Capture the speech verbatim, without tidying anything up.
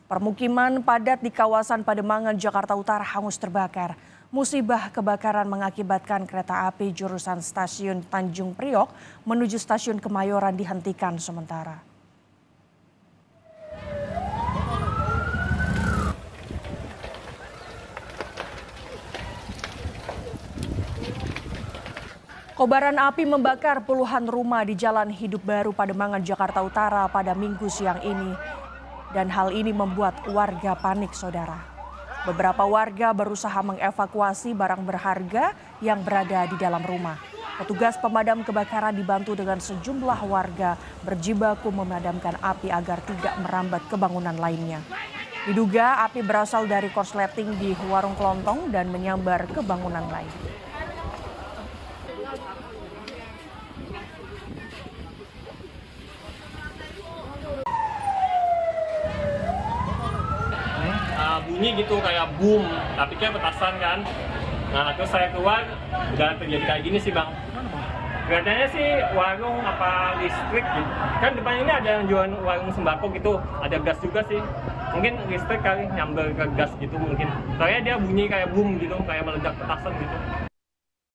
Permukiman padat di kawasan Pademangan, Jakarta Utara hangus terbakar. Musibah kebakaran mengakibatkan kereta api jurusan stasiun Tanjung Priok menuju stasiun Kemayoran dihentikan sementara. Kobaran api membakar puluhan rumah di Jalan Hidup Baru Pademangan, Jakarta Utara pada Minggu siang ini. Dan hal ini membuat warga panik, saudara. Beberapa warga berusaha mengevakuasi barang berharga yang berada di dalam rumah. Petugas pemadam kebakaran dibantu dengan sejumlah warga berjibaku memadamkan api agar tidak merambat ke bangunan lainnya. Diduga api berasal dari korsleting di warung kelontong dan menyambar ke bangunan lain. Bunyi gitu kayak boom, tapi kayak petasan kan. Nah terus saya keluar, udah terjadi kayak gini sih bang. Kelihatannya sih warung apa listrik gitu. Kan depan ini ada yang jualan warung sembako gitu, ada gas juga sih. Mungkin listrik kali nyamber ke gas gitu mungkin. Soalnya dia bunyi kayak boom gitu, kayak meledak petasan gitu.